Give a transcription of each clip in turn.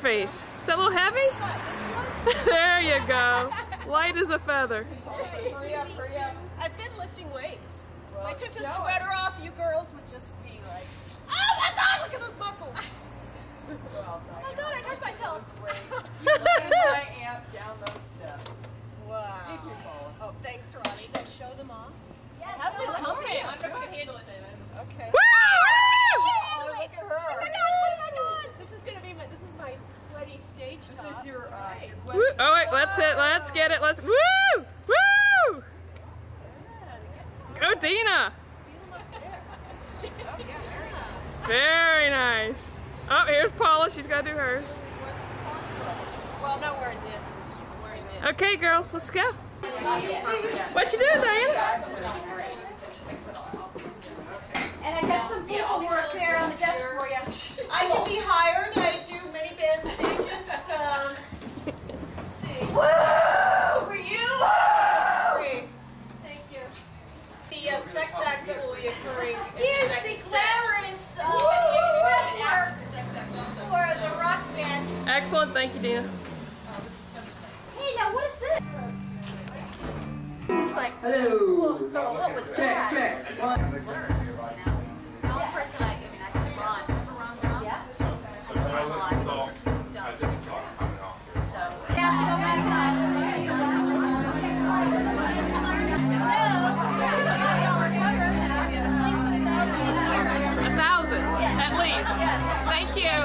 face. Is that a little heavy? There you go. Light as a feather. Hurry up, hurry up. I've been lifting weights. If I took the sweater off, you girls would just be like, oh my God, look at those muscles. Oh my God, I touched myself. You led my amp down those steps. Wow. You too, Paula. Oh, thanks, Ronnie. You guys show them off? Yes, Have them come in. I'm sure we can handle it, David. Okay. Woo! Oh, look at her. Oh my God, oh my God. This is gonna be my, this is my sweaty stage top. This is your, Woo. Oh wait, let's get it. Let's woo! Woo! Go Dina! Very nice. Oh, here's Paula. She's got to do hers. Well, I'm not wearing this. I'm wearing this. Okay, girls, let's go. What you doing, Diana? And I got some paperwork there on the desk for you. I can be hired. I do many band stages. Let's see. Woo! For you? Woo! Thank you. The sex acts that will be occurring. Here's the glamorous work for the rock band. Excellent, thank you, Dina. Hey, now what is this? It's like, hello. what was Check, that? check. One. The only person I see Ron. Remember Ron Tom? Yeah. I see him a lot. He goes for cool stuff. So, yeah, go back inside. 1,000, at least. Thank you.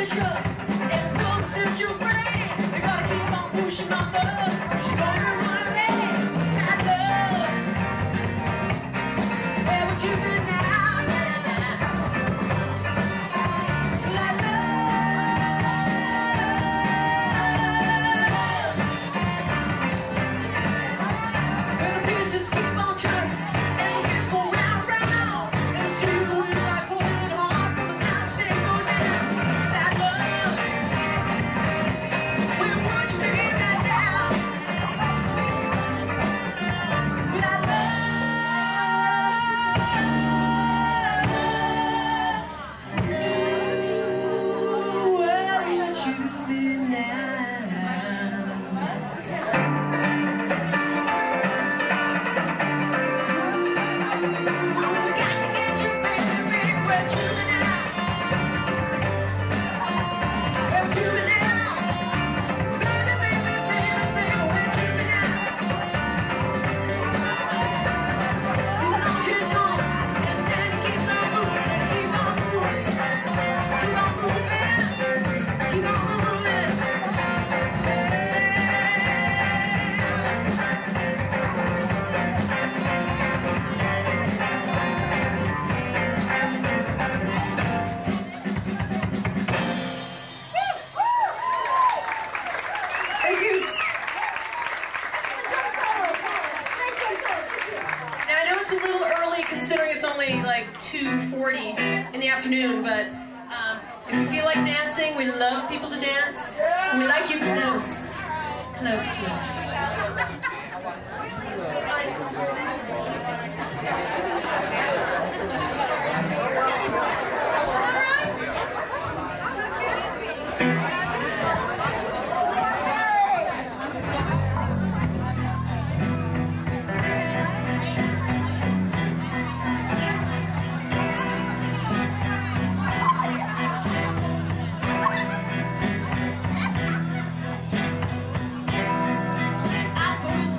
2:40 in the afternoon, but if you feel like dancing, we love people to dance. We like you close to us. I put a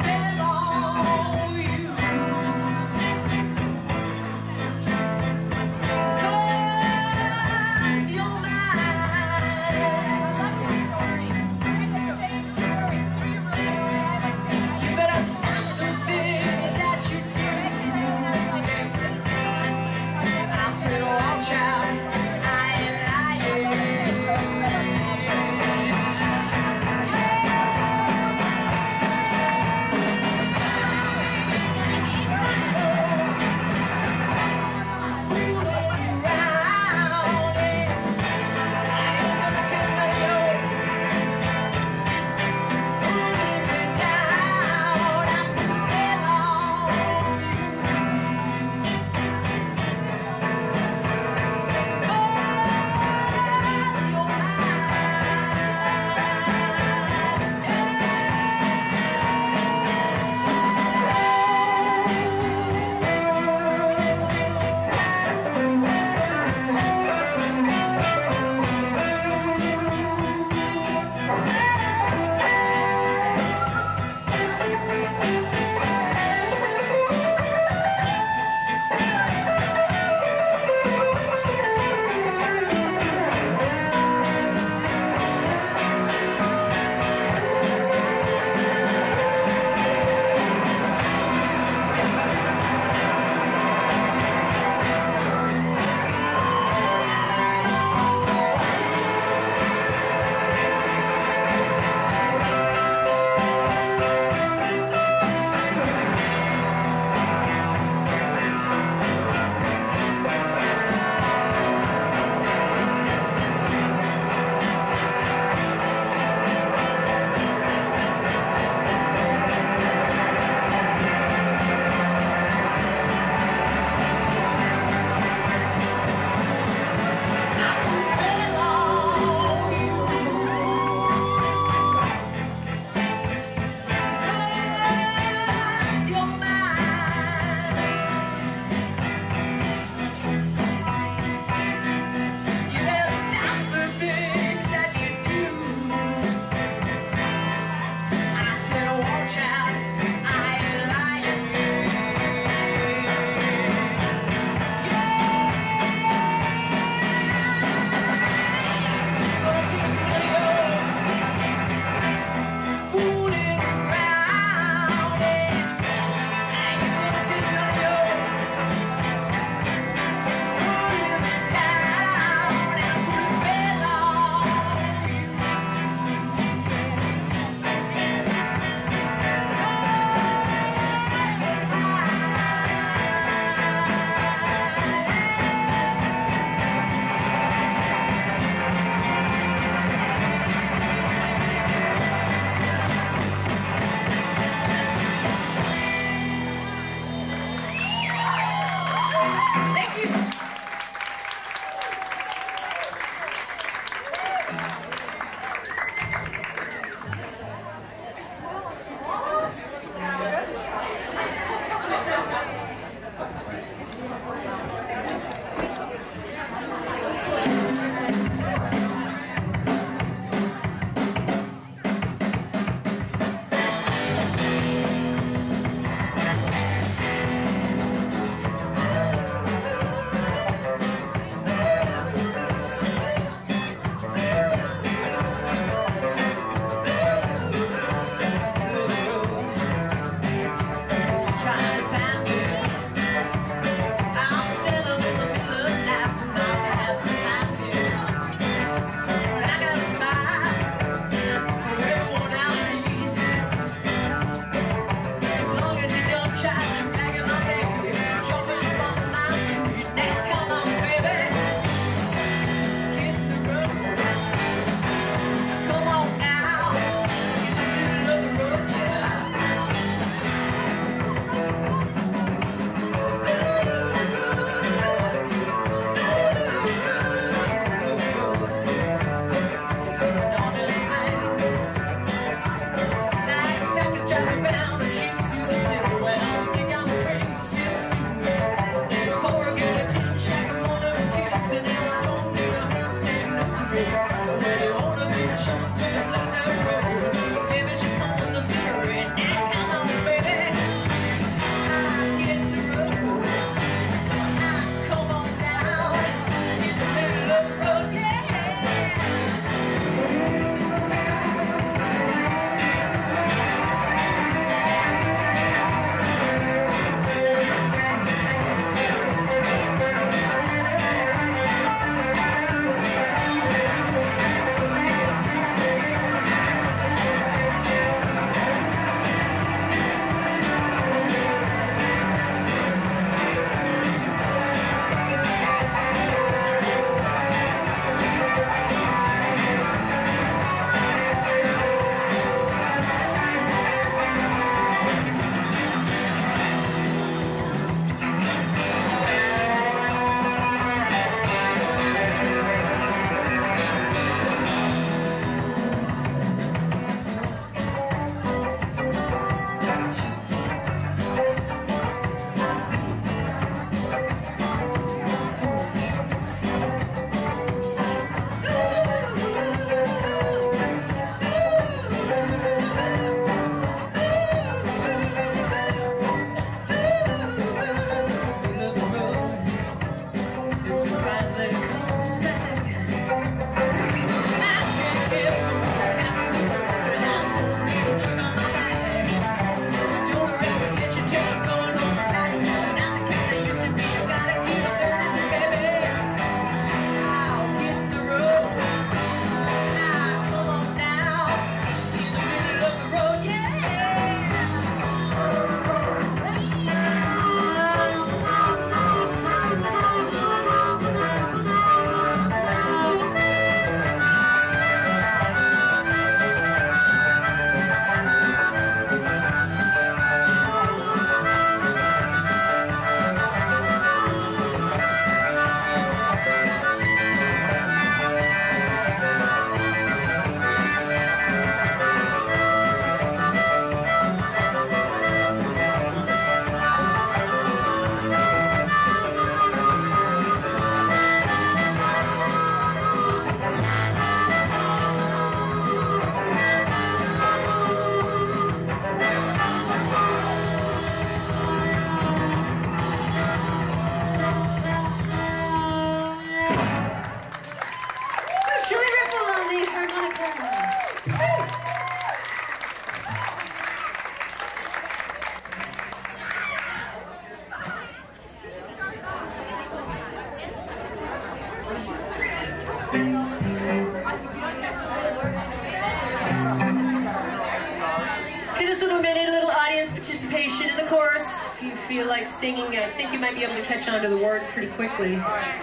participation in the chorus. If you feel like singing, I think you might be able to catch on to the words pretty quickly.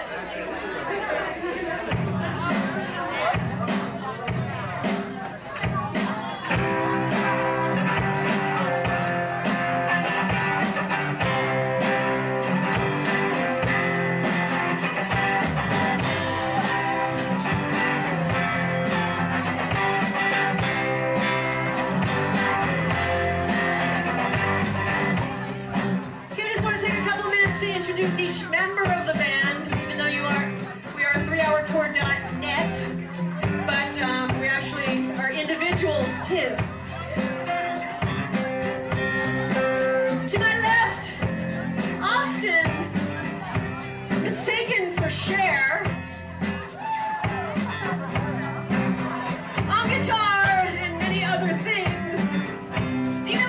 Each member of the band, even though we are 3hourtour.net, but we actually are individuals too. To my left, often mistaken for Cher, on guitar and many other things, Dina.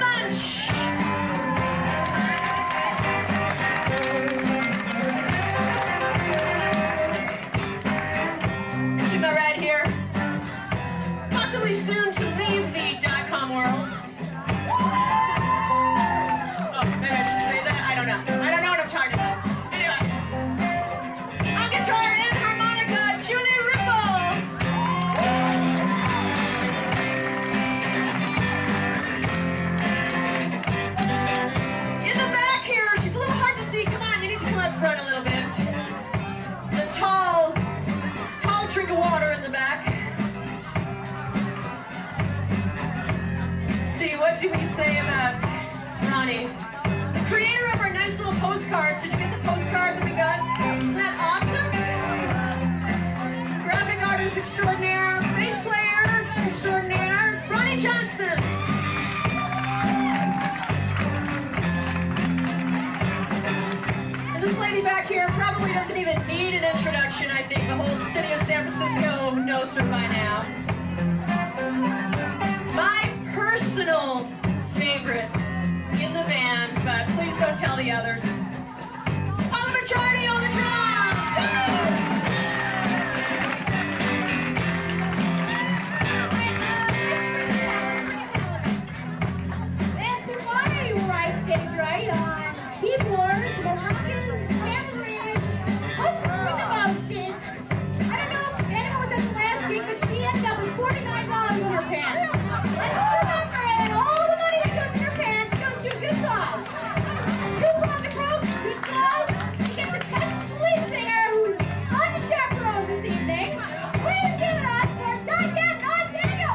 Soon to leave the .com world. Oh, maybe I should say that? I don't know. I don't know what I'm talking about. Anyway. On guitar and harmonica, Julie Ripple. In the back here, she's a little hard to see. Come on, you need to come up front a little bit. The tall drink of water in the back. What do we say about Ronnie? The creator of our nice little postcards. Did you get the postcard that we got? Isn't that awesome? Graphic artist bass extraordinaire, bass player extraordinaire, Ronnie Johnson. And this lady back here probably doesn't even need an introduction, I think. The whole city of San Francisco knows her by now. My personal favorite in the band, but please don't tell the others. Paula on the drums! And to my right, stage right, on keyboards, maracas, tambourine. What's the thing about this? I don't know if anyone was at the last gig, but she ended up with $49 in her pants. Let's remember it. All the money that goes in her pants goes to a good cause. 2 profit groups, good cause. She gets a touch lead singer who's unchaperoned this evening. Please give it up for Dina and Daniel.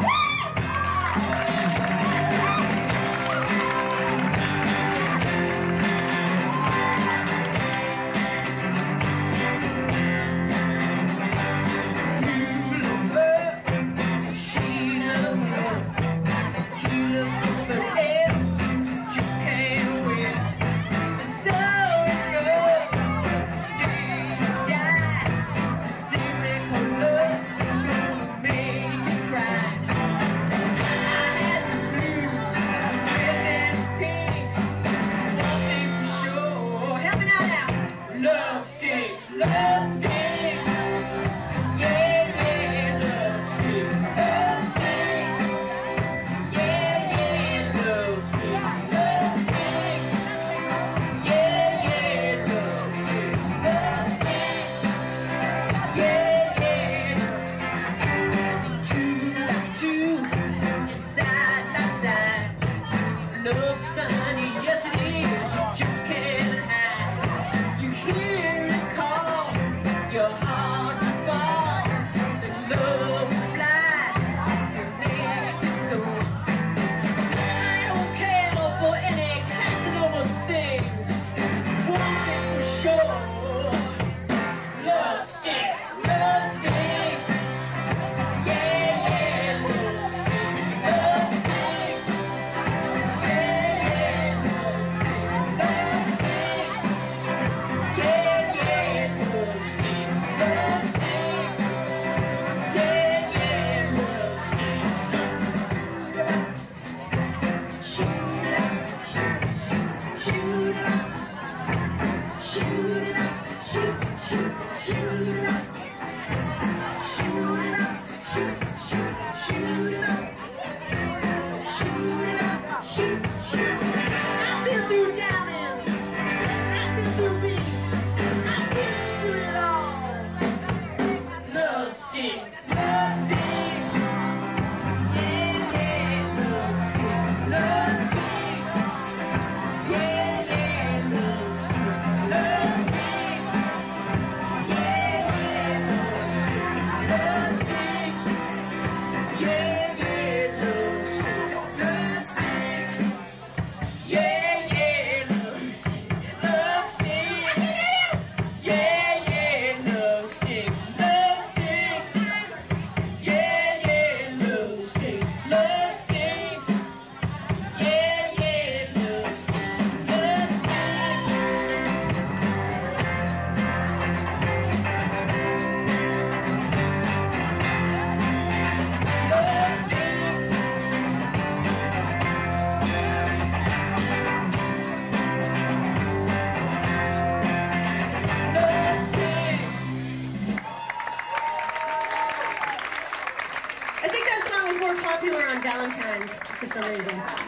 For some reason.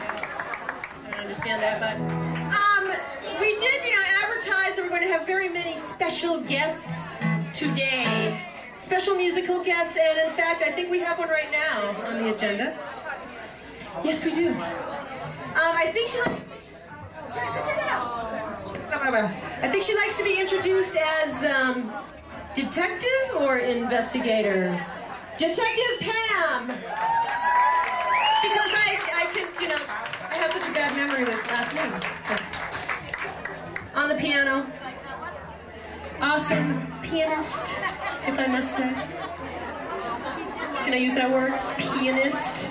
I don't understand that, but we did, advertise that we're going to have very many special guests today. Special musical guests, and in fact, I think we have one right now on the agenda. Yes, we do. I think she likes to be introduced as detective or investigator. Detective Pam. Because I can, I have such a bad memory with last names. On the piano. Awesome pianist, if I must say. I use that word? Pianist.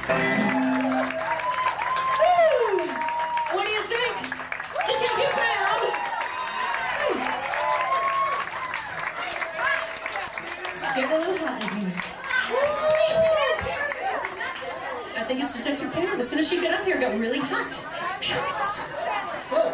What do you think? Detective Pam! It's getting a little hot in here. I think it's Detective Pam. As soon as she got up here, it got really hot. Whoa.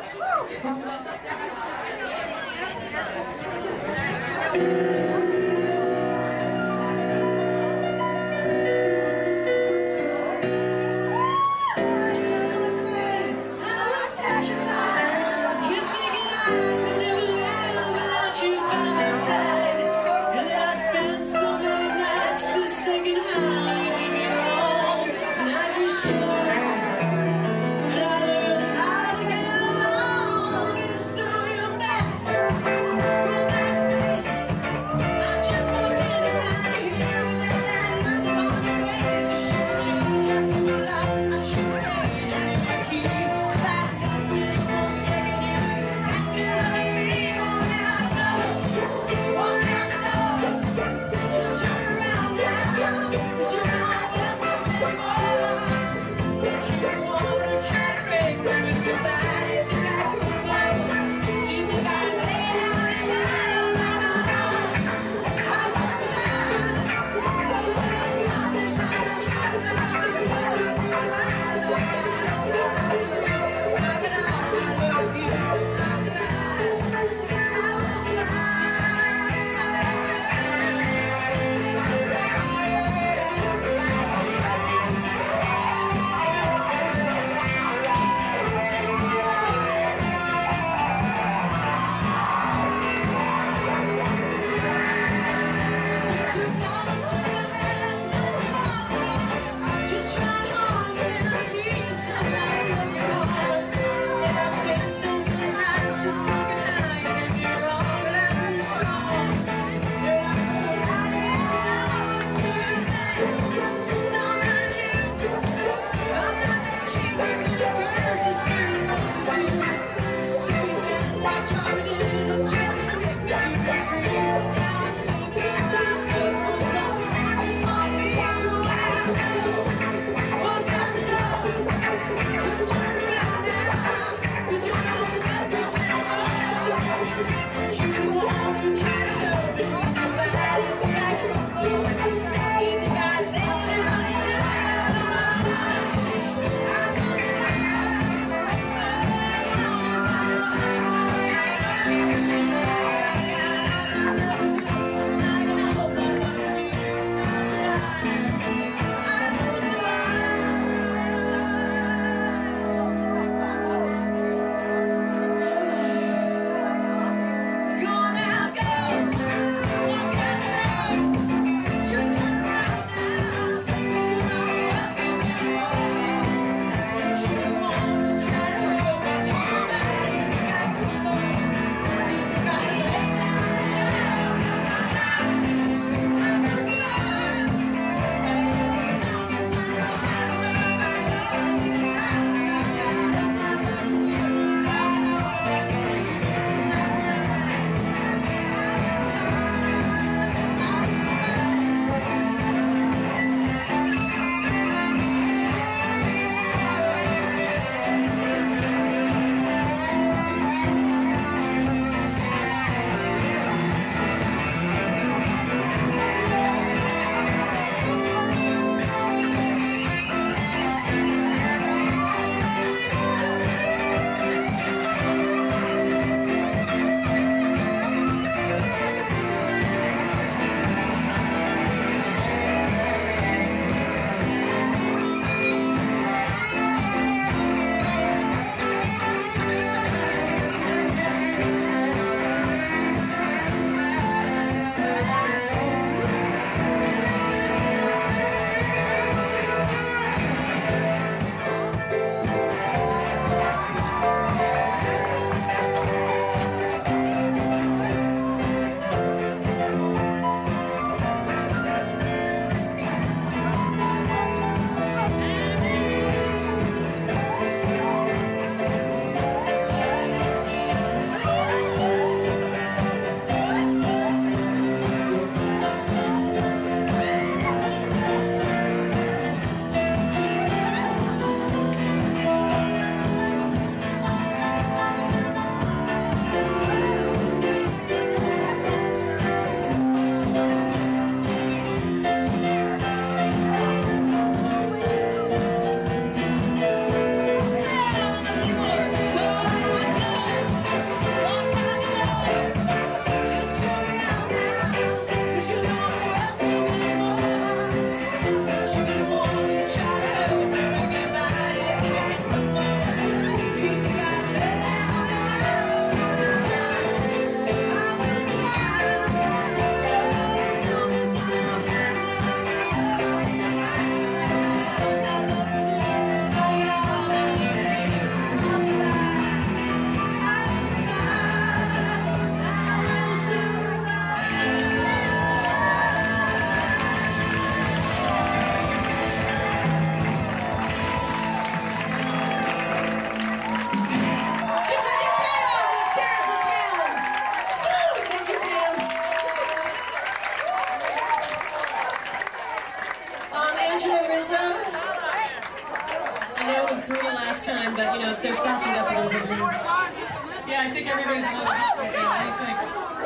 I know it was brutal last time, but you know, they're softened up a little bit. Yeah, I think everybody's a little hot right now. What do you think?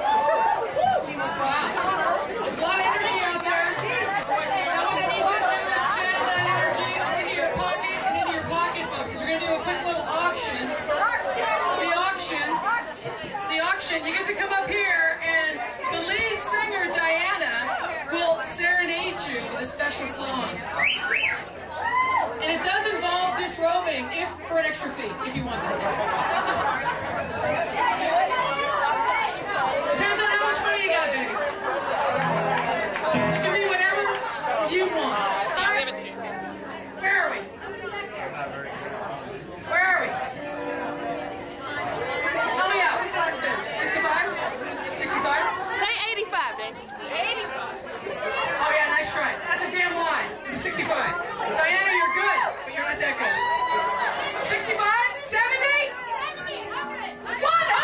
Wow. There's a lot of energy out there. Now what I need you to do is channel that energy into your pocket and into your pocketbook, because we're going to do a quick little auction. The auction, you get to come up here, and the lead singer, Diana, will serenade you with a special song. And it does involve disrobing, for an extra fee, if you want that. Depends on how much money you got, baby. It can be whatever you want. I'll give it to you. Where are we? Where are we? Help me out. What's the last bid? 65? 65? Say 85, Dave. 85. Oh yeah, nice try. That's a damn lie. It was 65. Diana, you're good, but you're not that good. 65? 70? $100! $100!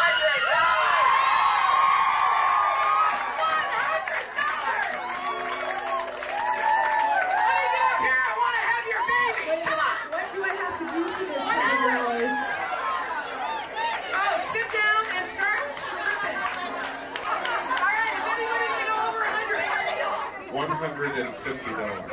What do you do up here? I want to have your baby. Come on. What do I have to do for this $100? Oh, sit down and start stripping. All right, is anybody going to go over 100? $150.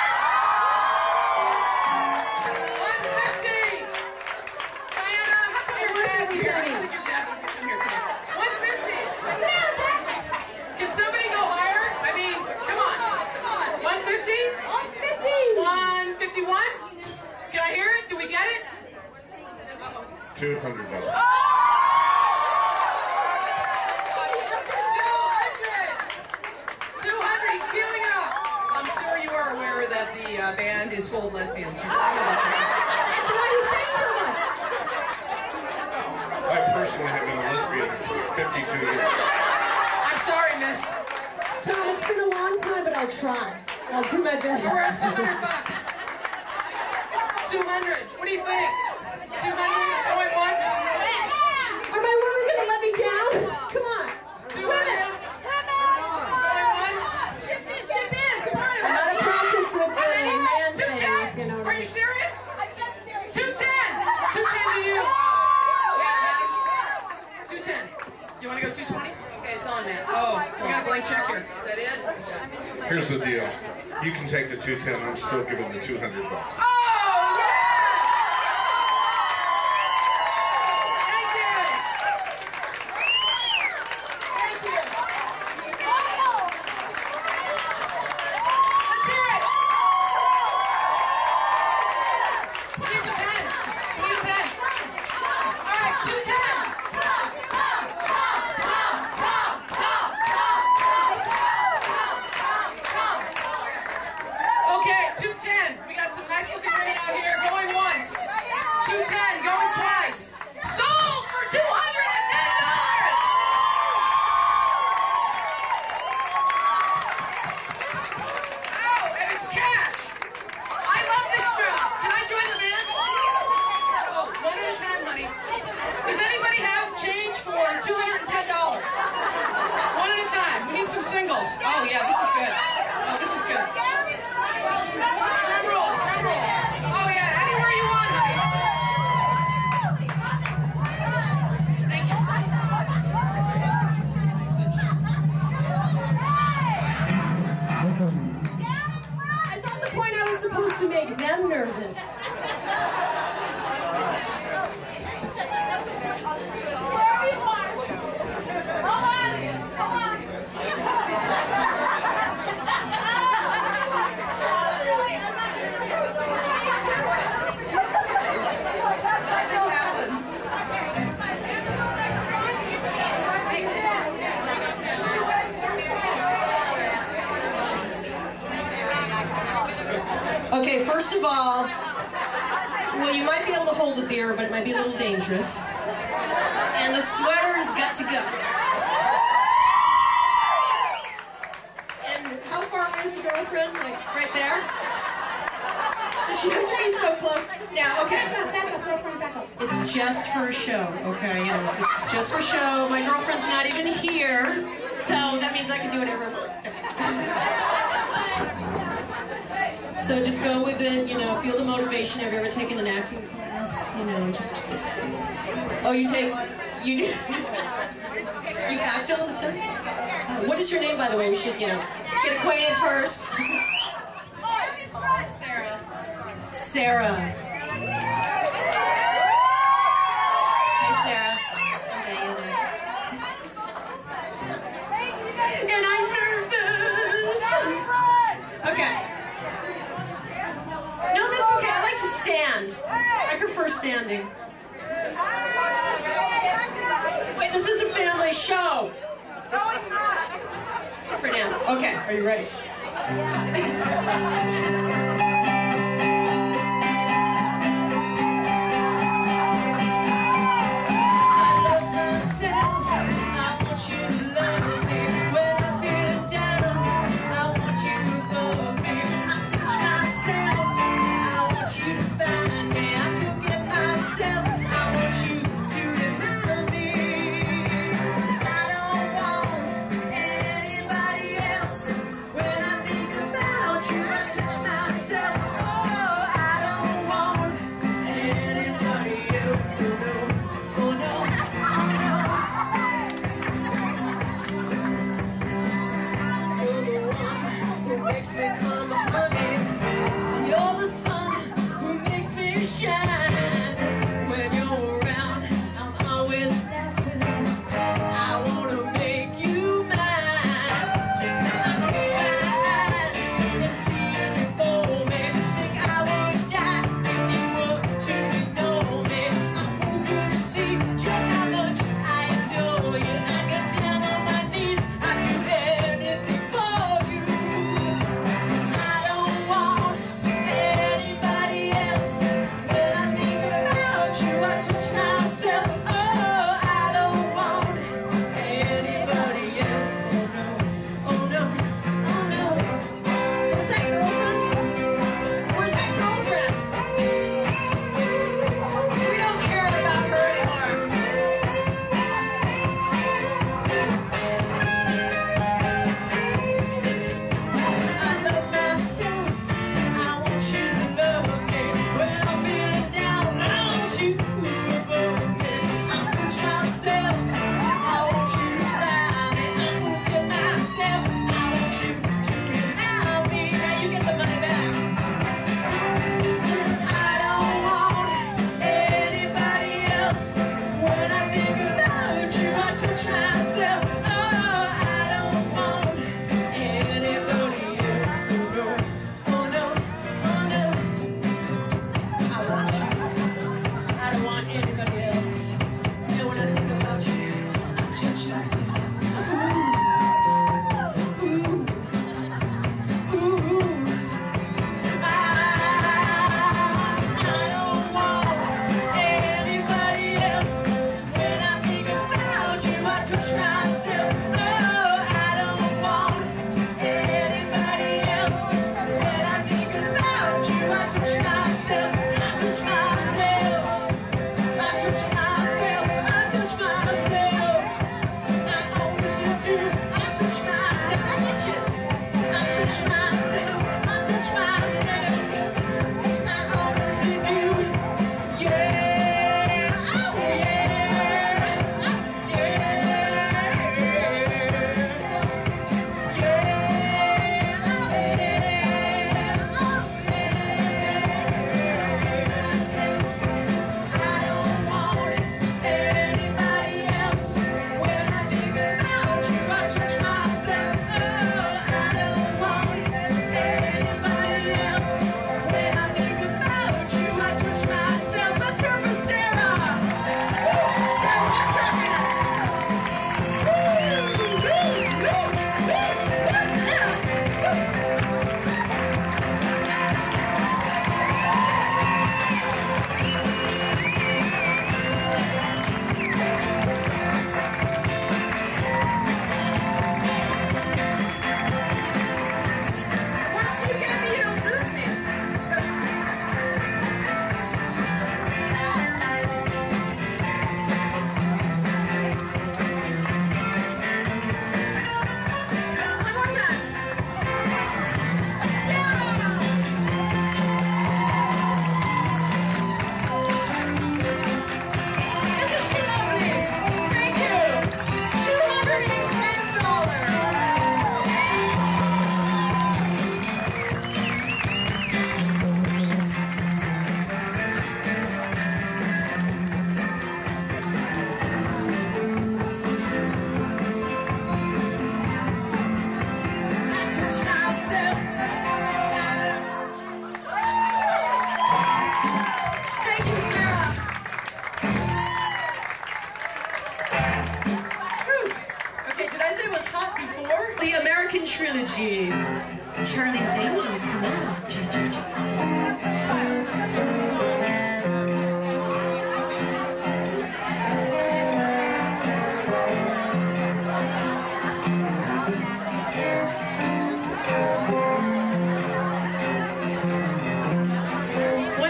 $200. $200. He's feeling it up. I'm sure you are aware that the band is full of lesbians. I personally have been a lesbian for 52 years. I'm sorry, miss. Tom, it's been a long time, but I'll try. I'll do my best. We're at $200. 200. What do you think? 200 going once? Are my women going to let me down? Come on. 200 going once? Chip in. Come on. I'm not a practice with the man thing. 210. You know Are you serious? 210. 210 to you. 210. You want to go 220? Okay, it's on now. Oh, we got a blank check here. Is that it? Here's the deal. You can take the 210. I'm still giving the $200. Oh, yes! Thank you. Thank you. Let's hear it. We need a pen. We need a pen. All right, 210. Okay, 210. We got some nice looking women out here. Going once. 210. Going twice. Sold for $210. Oh, and it's cash. I love this job. Can I join the band? Oh, one at a time, honey. Does anybody have change for $210? One at a time. We need some singles. Oh, yeah, this is good. Oh, this is good. Drum roll, drum roll. Oh, yeah, anywhere you want, honey. Thank you. I thought the point I was supposed to make them nervous. Okay, first of all, well, you might be able to hold the beer, but it might be a little dangerous. And the sweater's got to go. And how far away is the girlfriend? Like, right there? She would be so close. Now, okay. It's just for a show, okay? You know, it's just for show. My girlfriend's not even here, so that means I can do whatever I want. So just go with it, you know, feel the motivation. Have you ever taken an acting class? You know, just... Oh, you act all the time? What is your name, by the way? We should, you know, get acquainted first. Sarah. Sarah. Hey, Sarah. Okay, and I'm nervous. Okay. No, that's okay. I like to stand. I prefer standing. Wait, this is a family show. No, it's not. For now. Okay, are you ready?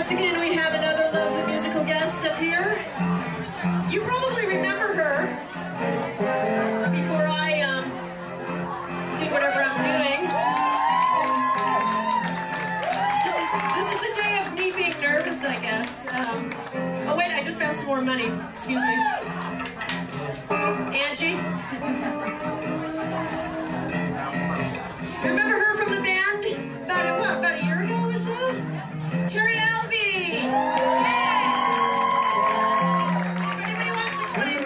Once again, we have another lovely musical guest up here. You probably remember her before I do whatever I'm doing. This is the day of me being nervous, I guess. Oh wait, I just found some more money. Excuse me. Angie? Remember her from the band? About a year ago or so? Terry Alvey! Yay! If anybody wants to play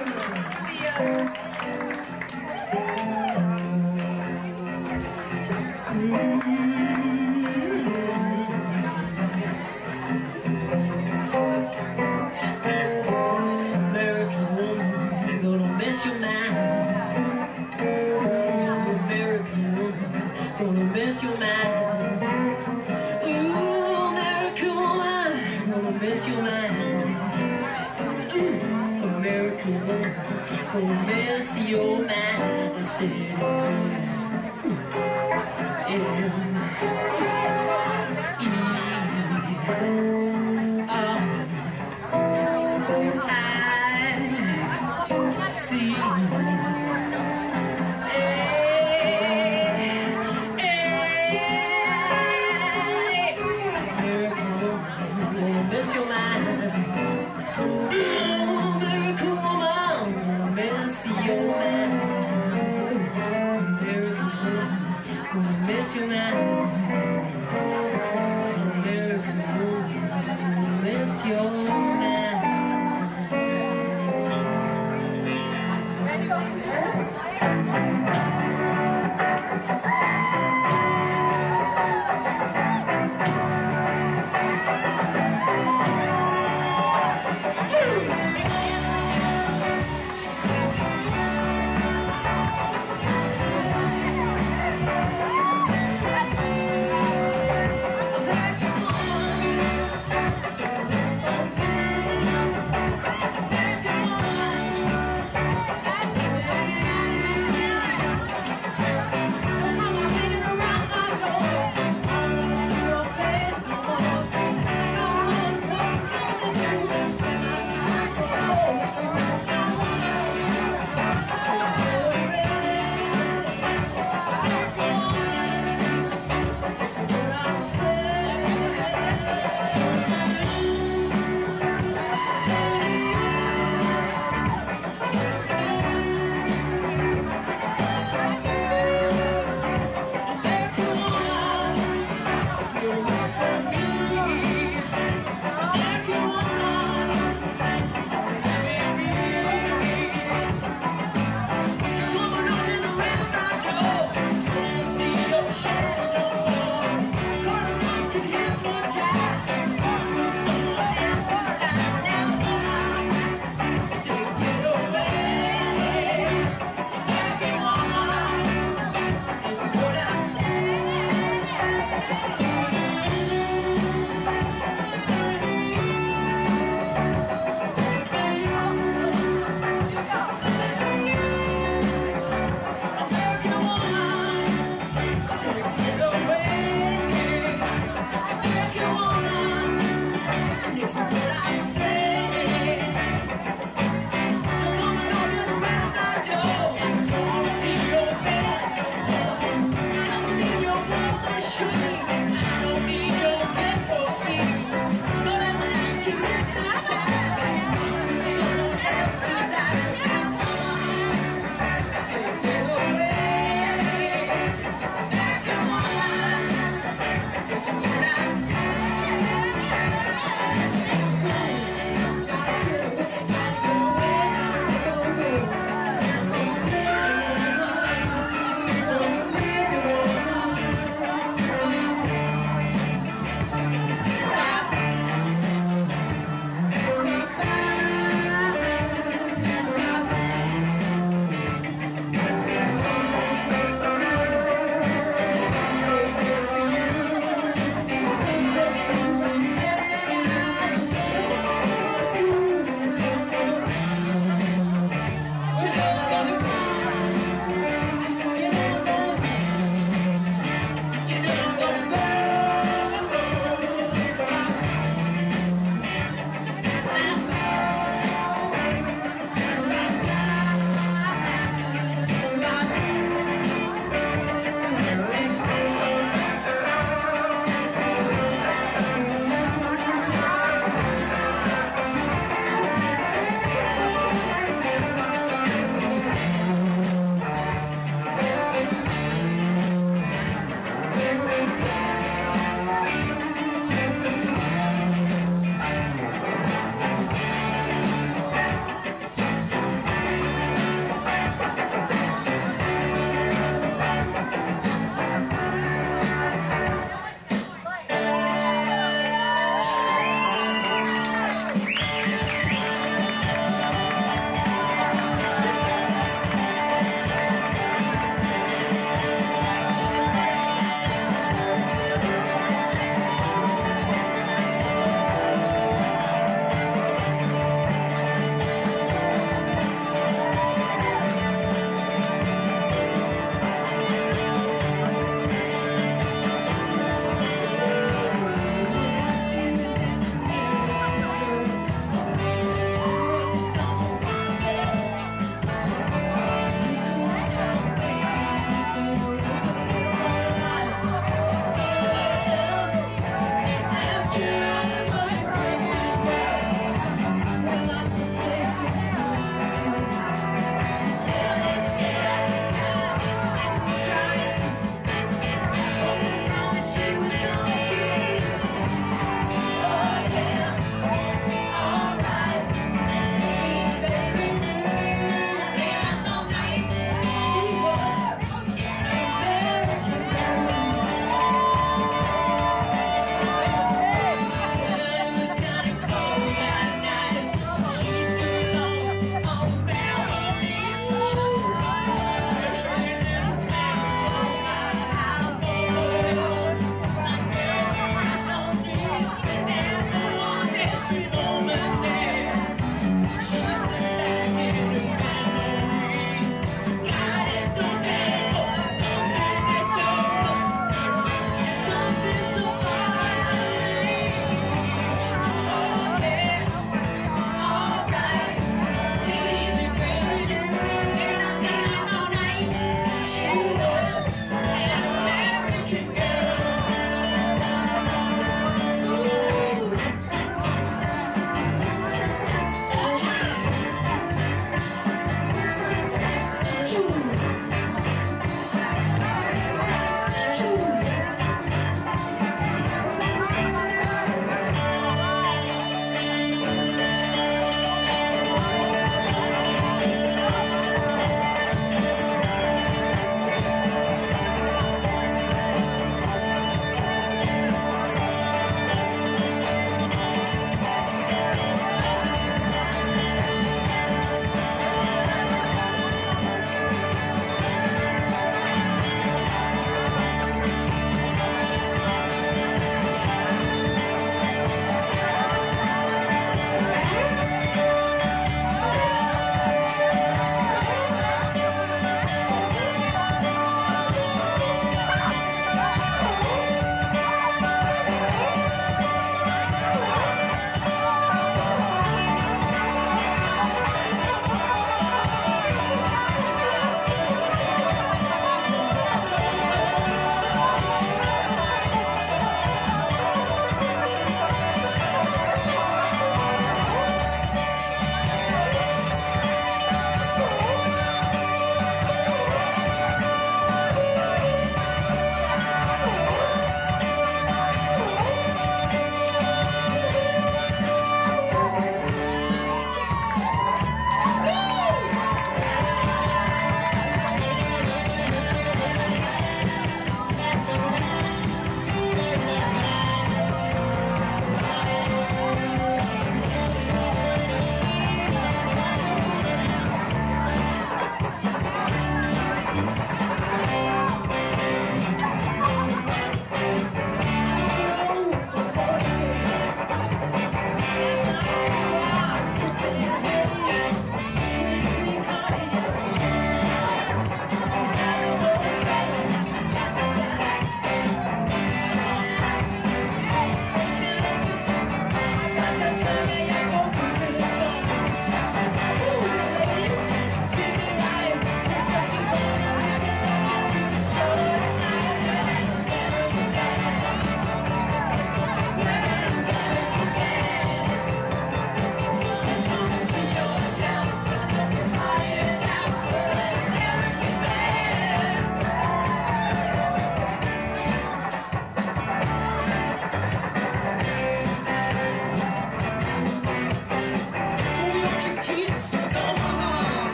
American woman, gonna mess your mind. American woman, gonna mess your mind. Ooh, American woman, gonna mess your mind. Ooh, American woman, gonna mess your mind. I said, I see. Miss your mind. Oh, American woman, miss your mind. American woman, miss your mind.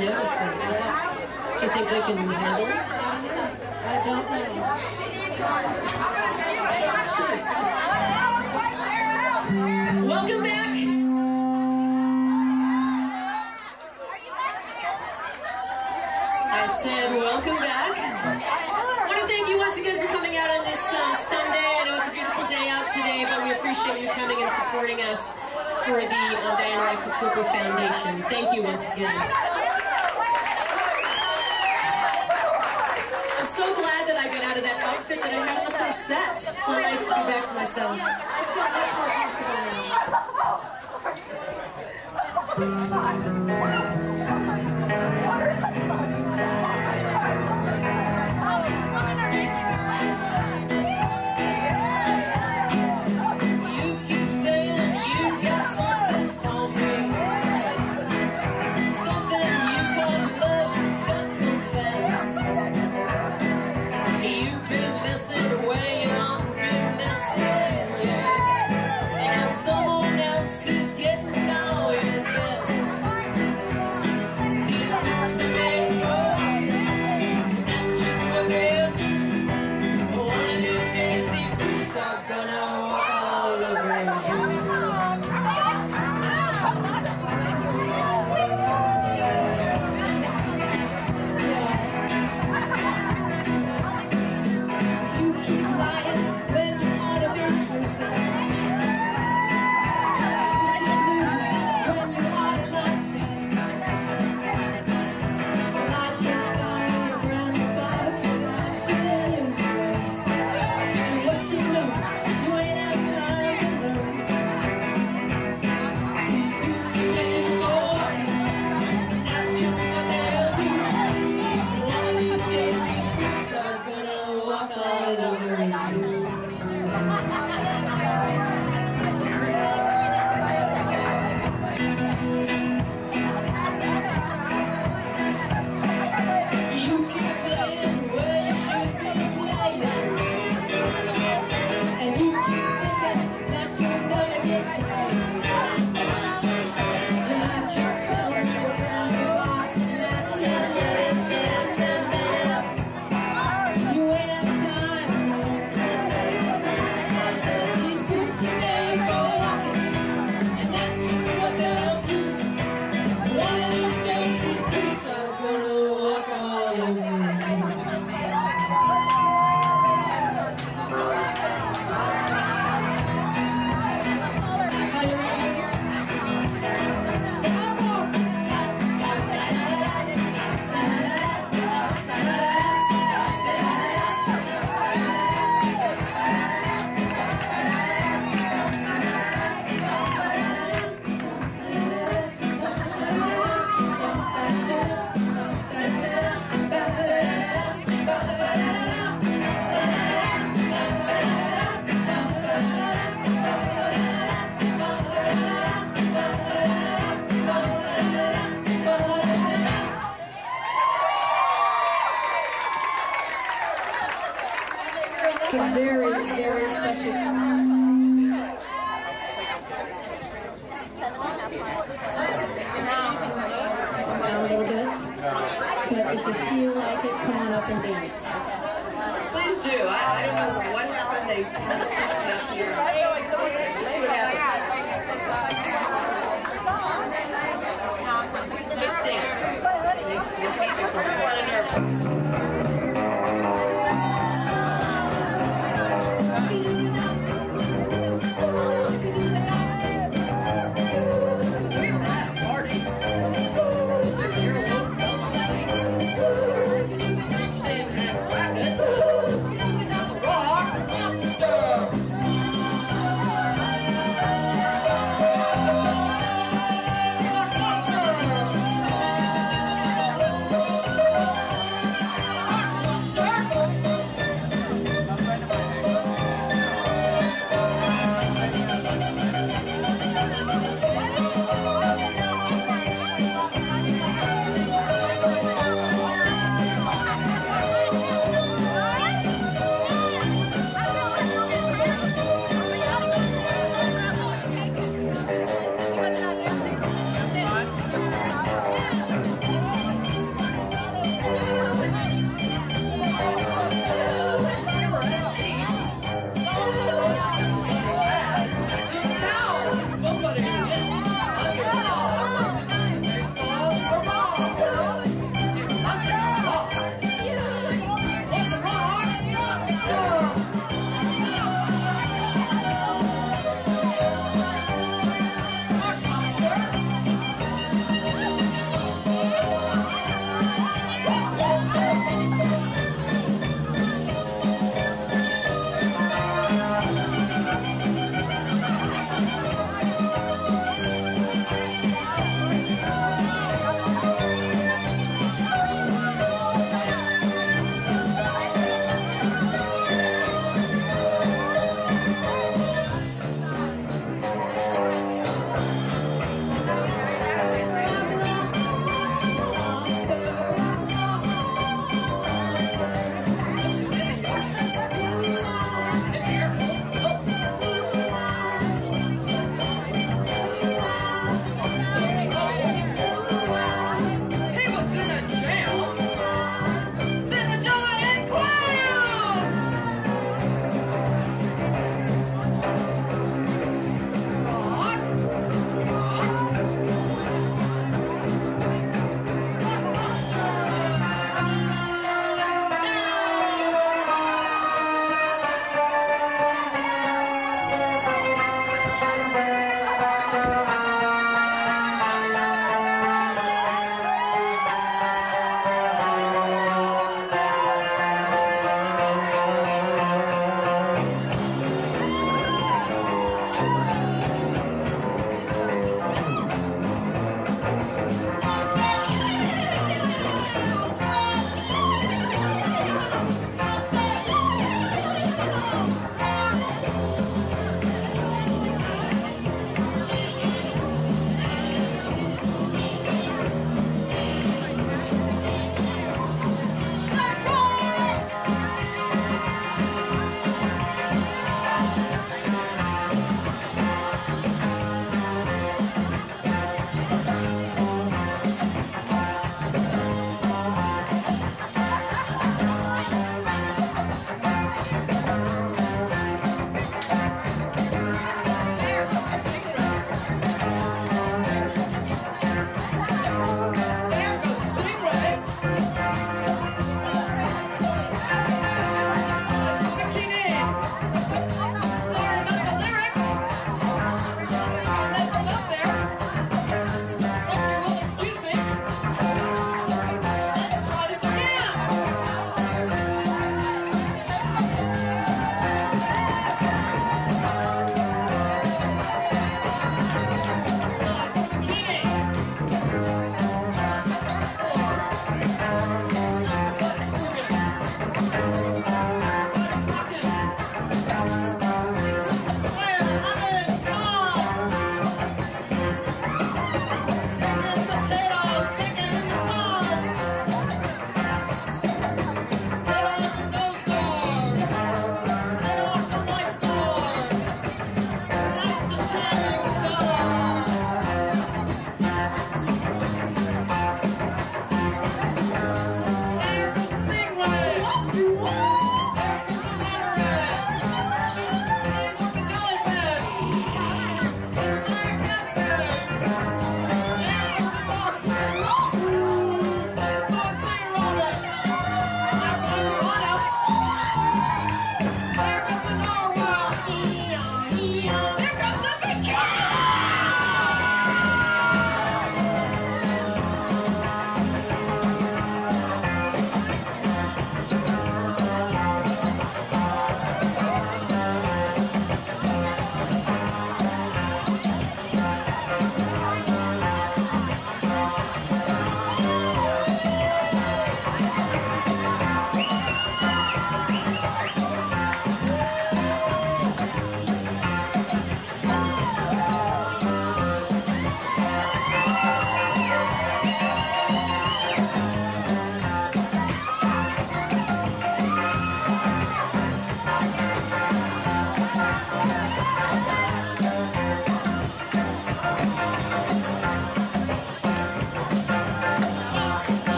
magnificent. Yeah. Do you think they can handle it? I don't know. Welcome back. I said welcome back. I want to thank you once again for coming out on this Sunday. I know it's a beautiful day out today, but we appreciate you coming and supporting us for the Diana Alexis Whipper Foundation. Thank you once again. I'm so glad that I got out of that outfit that I had in the first set. It's so nice to be back to myself. I feel much more comfortable now. Very, very special song. A little bit, but if you feel like it, come on up and dance. Please do. I don't know what happened. They pushed me up here. Let's see what happens. Just dance. Your feet are kind of nervous.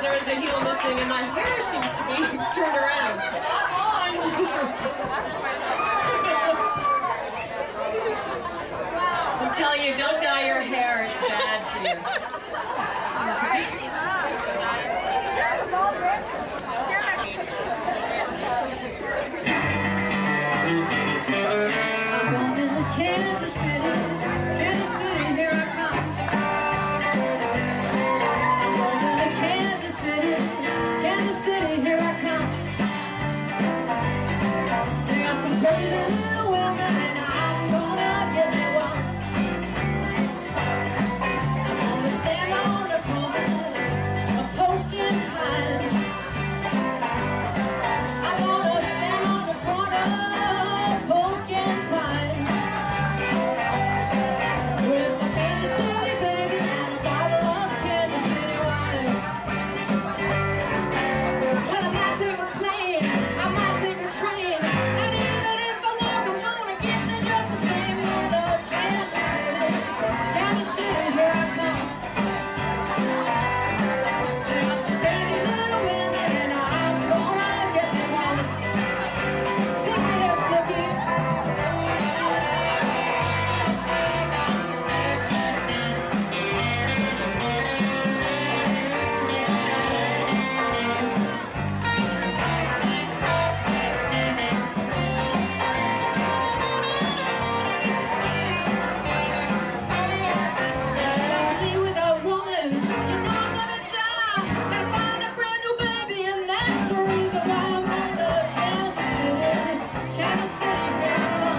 there is a heel missing and my hair seems to be turned around. I'm telling you, don't dye your hair. It's bad for you. I'm going to Kansas City, Kansas City, here I come. I'm going to Kansas City, Kansas City, here I come. They got some crazy little women and I'm gonna get me one. I'm gonna stand on the corner of Polk and Pine. I'm gonna stand on the corner of Polk and Pine with a Kansas City baby and a bottle of Kansas City wine. Well, I might take a plane, I might take a train, and even if I walk, I'm gonna get there just the same. Going to Kansas City, here I come. There are some crazy little women and I'm gonna get me one. Take me there, Snooki. Fantasy with a woman, you know I'm gonna die. Gotta find a brand new baby, and that's the reason why I'm going to Kansas City, Kansas City, here I come.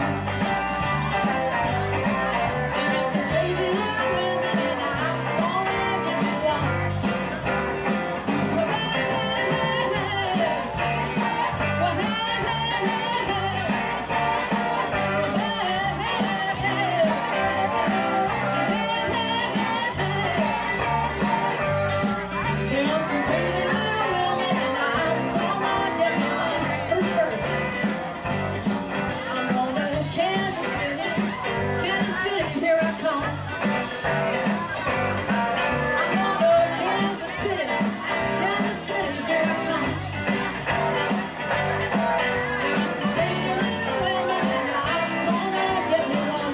There are some crazy little women, and I'm gonna get me one. Well, hey, hey, hey, hey. Well, hey, hey, hey, hey. Well, hey, hey, hey. There are some crazy little women and I'm gonna get me one. Who's first? I'm going to Kansas City, Kansas City, here I come. I'm going to Kansas City, Kansas City, here I come. There are some crazy little women and I'm gonna get me one.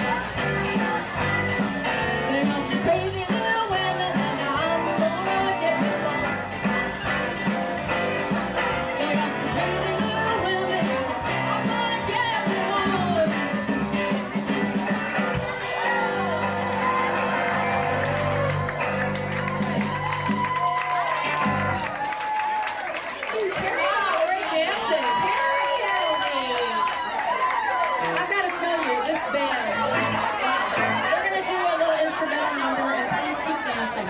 There are some crazy little women and I'm gonna get me one. There are some crazy little women and I'm gonna get me one. Wow, great dancing. I've got to tell you, this band, wow, they're going to do a little instrumental number, and please keep dancing.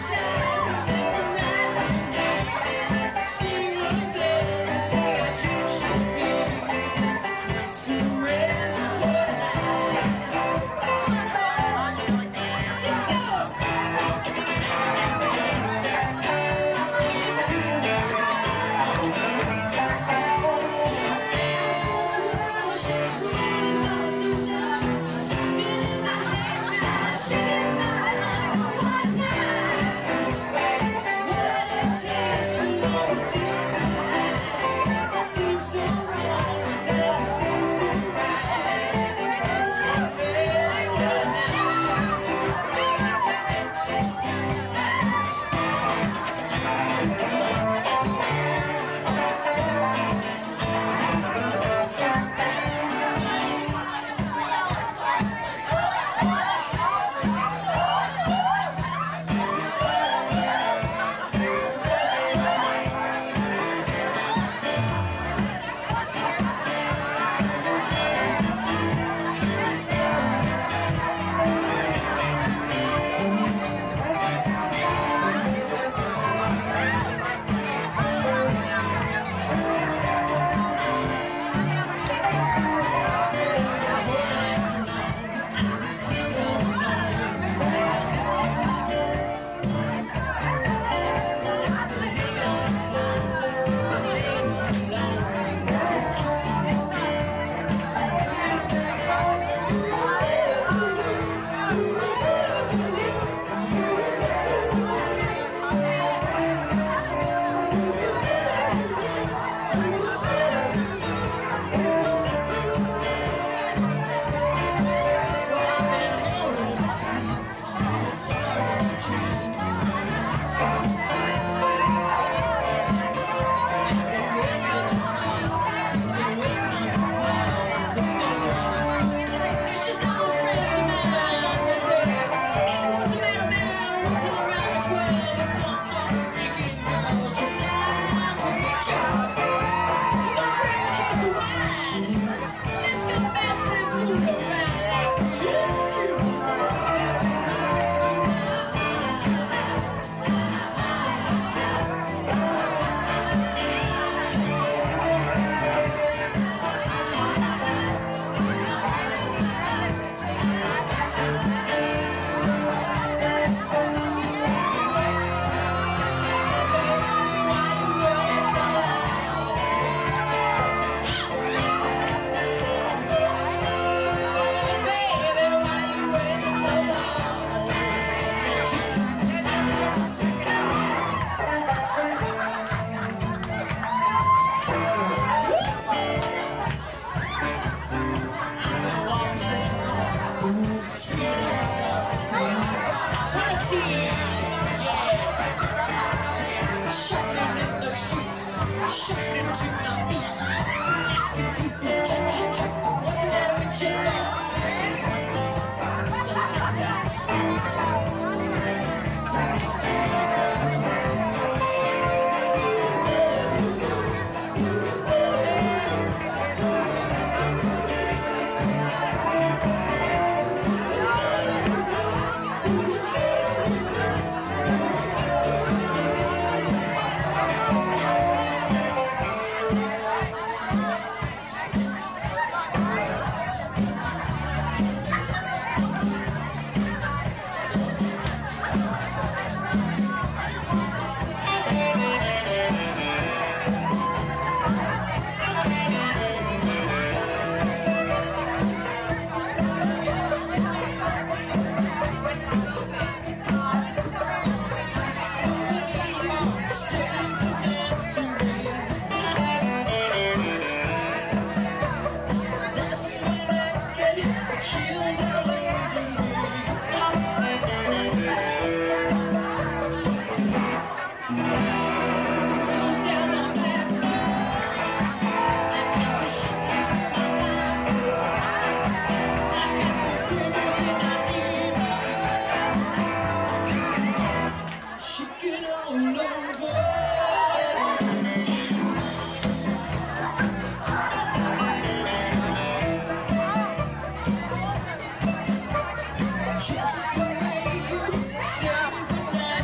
Just the way you say goodnight to me.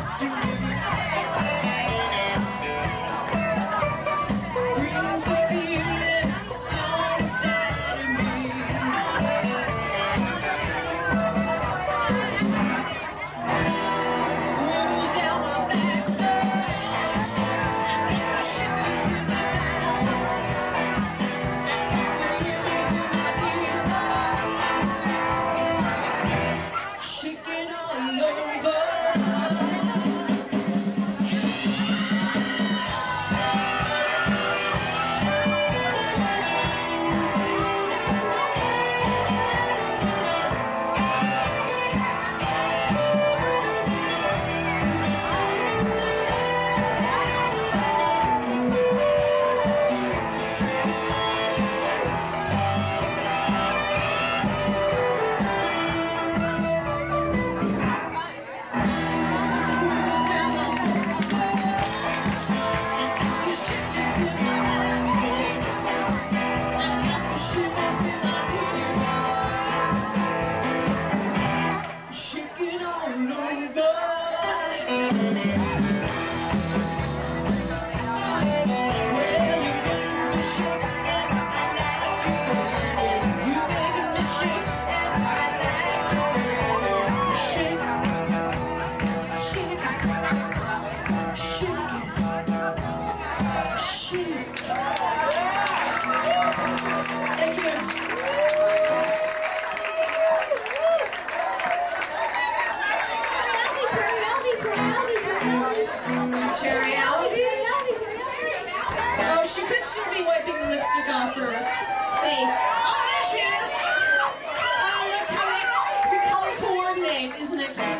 Cherry Alvey? Oh, she could still be wiping the lipstick off her face. Oh, there she is! Oh, look how we color coordinate, isn't it cute?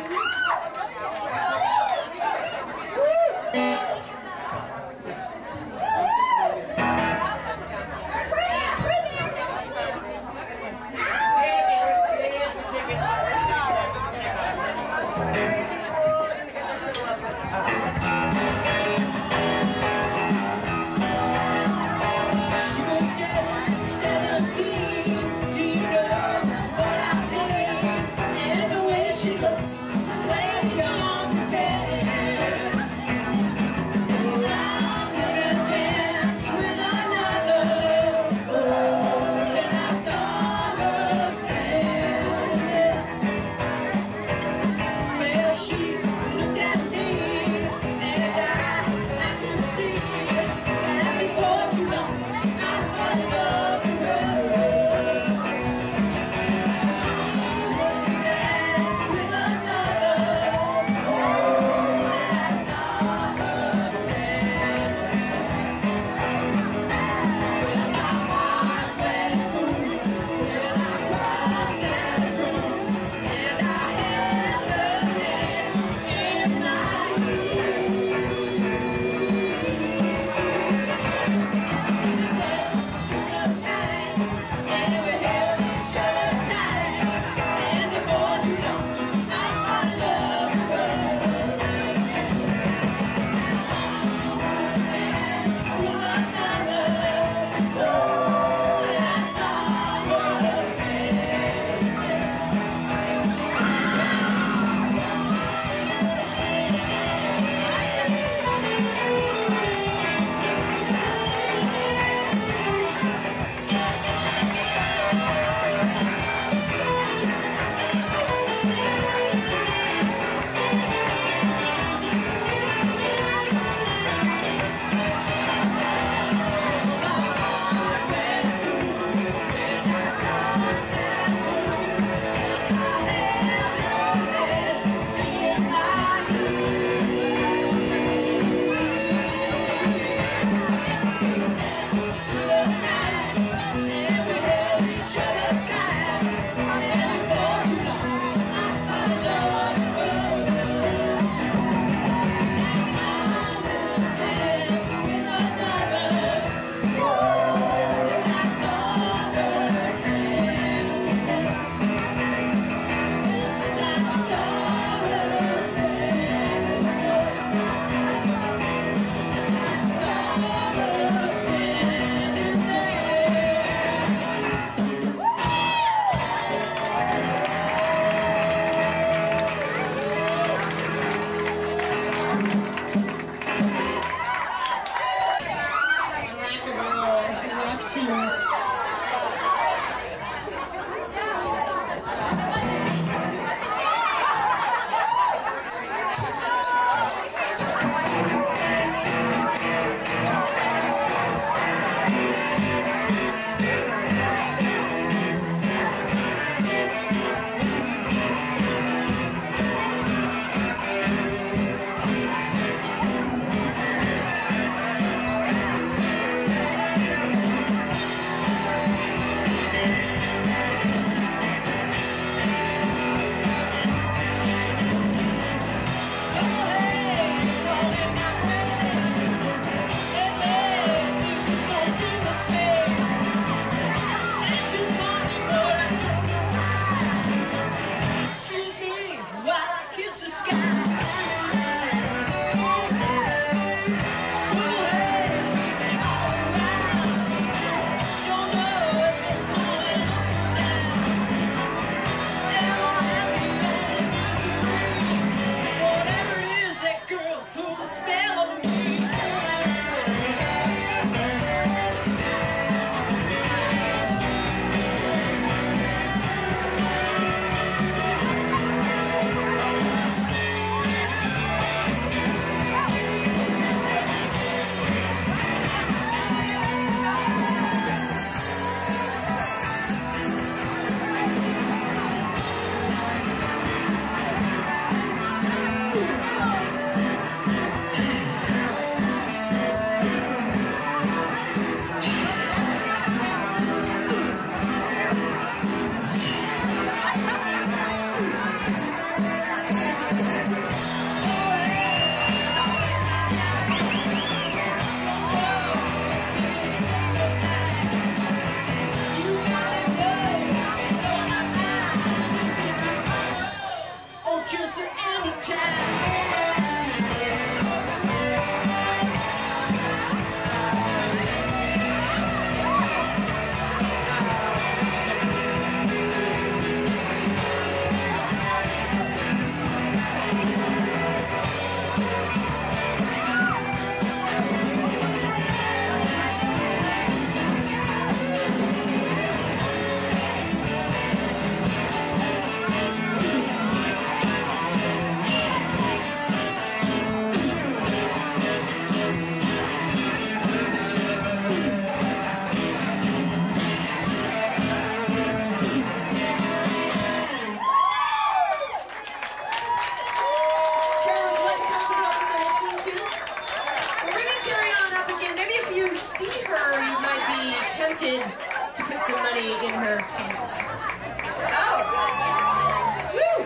money in her pants. Oh! Woo!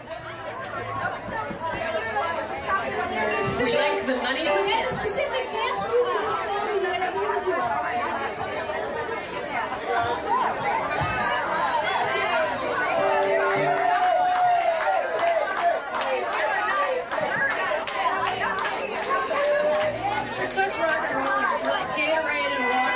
We like the money in the pants. Specific dance move for the song that I want to do. You're such rock and rollers. You're like Gatorade and water.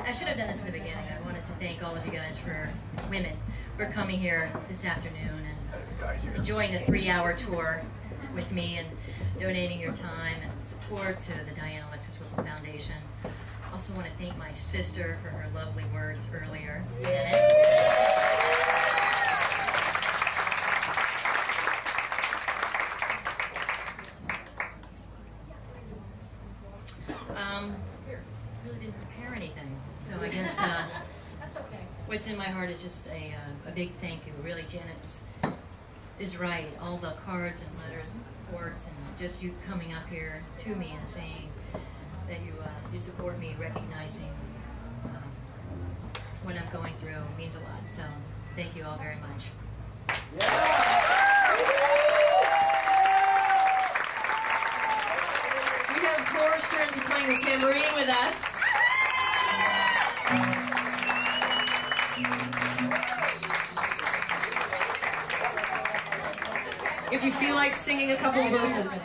I should have done this in the beginning. I wanted to thank all of you guys women, for coming here this afternoon and enjoying a 3-hour tour with me and donating your time and support to the Diana Alexis Whipple Foundation. I also want to thank my sister for her lovely words earlier. Really didn't prepare anything, so I guess That's okay. what's in my heart is just a big thank you. Really, Janet is right. All the cards and letters and supports and just you coming up here to me and saying that you support me, recognizing what I'm going through means a lot. So thank you all very much. We have choristers playing the tambourine with us. If you feel like singing a couple of verses.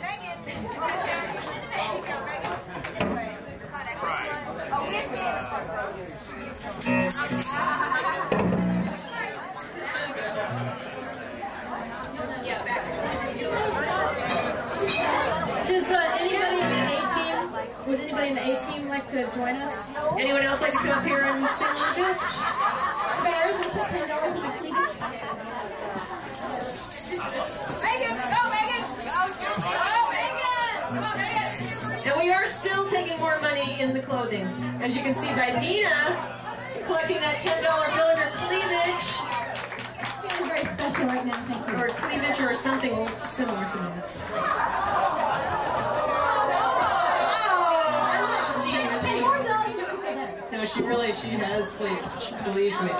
Does anybody in the A-team, would anybody in the A-team like to join us? Anyone else like to come up here and sing a little bit? Bears, $10 on my cleavage. And we are still taking more money in the clothing. As you can see by Dina, collecting that $10 bill in her cleavage. Feeling very special right now, thank you. Or cleavage or something similar to that. Oh, Dina. No, she has cleavage, believe me.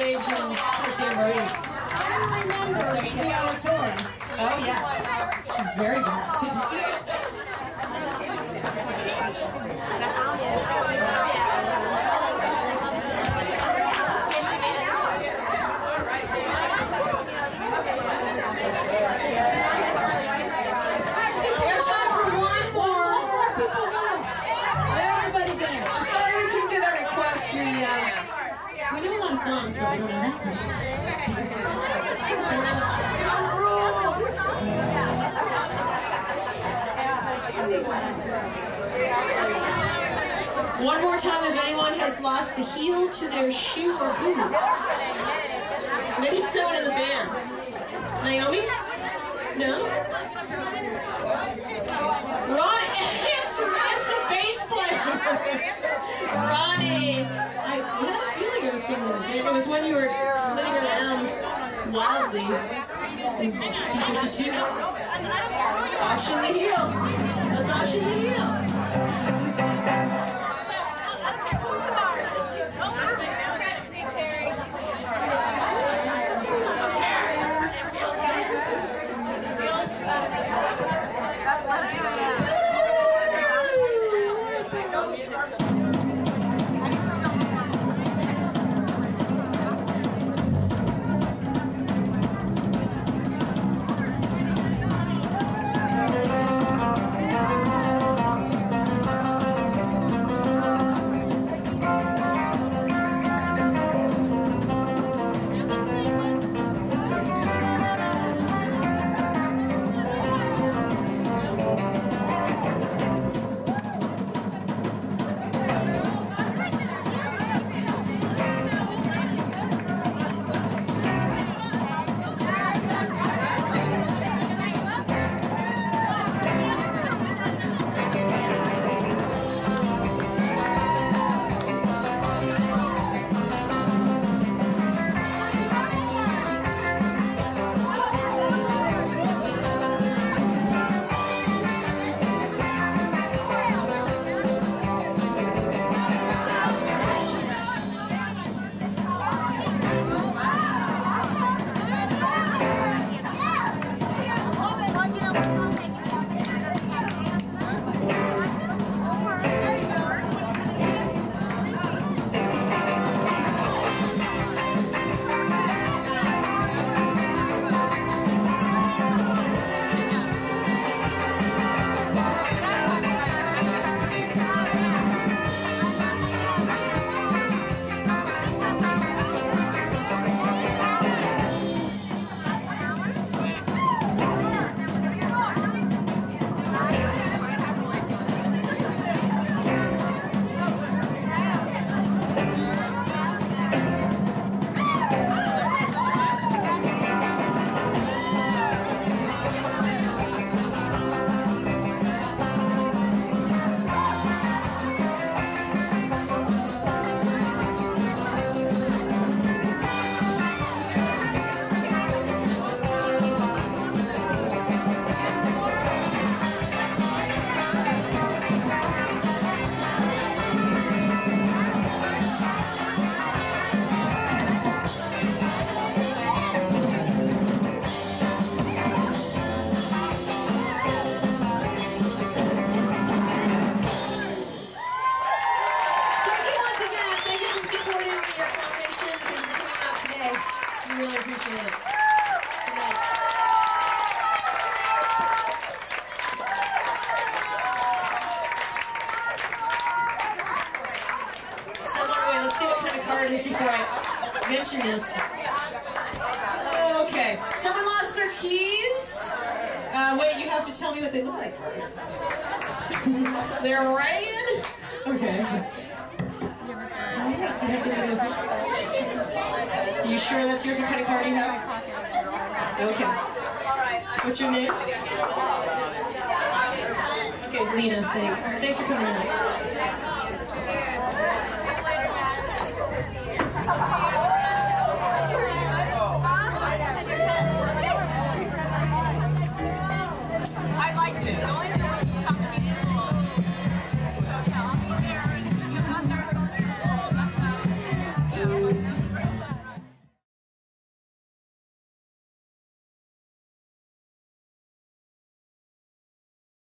stage and play tambourine. I remember a 3-hour tour. Oh yeah, she's very good. We have time for one more. Everybody dance. I'm sorry we couldn't do that request. We know a lot of songs, but we don't know that many. One more time, if anyone has lost the heel to their shoe or boot. Maybe someone in the band. Naomi? No? Ronnie! It's the bass player! Ronnie! I had a feeling it was someone in the band. It was when you were flitting around wildly in B-52. Auction the heel! Let's auction the heel! Mention this. Okay, someone lost their keys. Wait, you have to tell me what they look like first. They're red. Okay. Yes, we have to look. Are you sure that's yours? What kind of car do you have? Okay. What's your name? Okay, Dina. Thanks. Thanks for coming out.